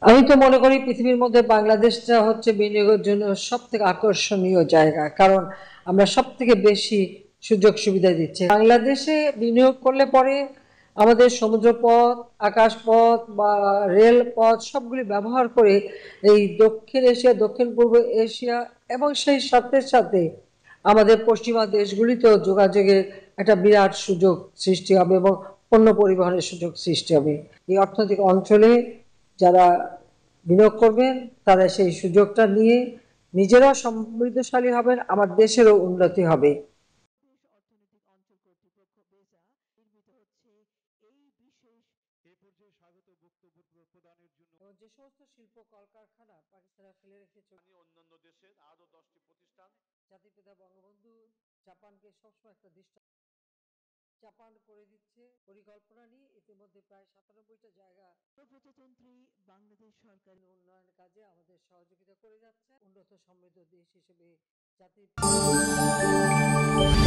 আমি তো মনে করি পৃথিবীর মধ্যে বাংলাদেশটা হচ্ছে বিনিয়োগের জন্য সবথেকে আকর্ষণীয় জায়গা, কারণ আমরা সবথেকে বেশি সুযোগ সুবিধা দিচ্ছে। বাংলাদেশে বিনিয়োগ করলে পরে আমাদের সমুদ্রপথ, আকাশপথ বা রেলপথ সবগুলি ব্যবহার করে এই দক্ষিণ এশিয়া, দক্ষিণ পূর্ব এশিয়া এবং সেই সাথে সাথে আমাদের পশ্চিমা দেশগুলিতেও যোগাযোগের একটা বিরাট সুযোগ সৃষ্টি হবে এবং পণ্য পরিবহনের সুযোগ সৃষ্টি হবে। এই অর্থনৈতিক অঞ্চলে যারা বিনিয়োগ করবেন তারা সেই সুযোগটা নিয়ে নিজেরাও সমৃদ্ধশালী হবেন, আমার দেশেরও উন্নতি হবে। যে সমস্ত শিল্প কলকারখানা পাকিস্তানে ফেলে রেখেছে, অন্যান্য দেশের আরো 10টি প্রতিষ্ঠান, জাতিপিতা বঙ্গবন্ধু জাপানকে সবসময় একটা দৃষ্টান্ত জাপান করে দিচ্ছে পরিকল্পনা নিয়ে। ইতিমধ্যে প্রায় 97টা জায়গা প্রজাতন্ত্রী বাংলাদেশ সরকার উন্নয়ন কাজে আমাদের সহযোগিতা করে যাচ্ছে, উন্নত সমৃদ্ধ দেশ হিসেবে জাতির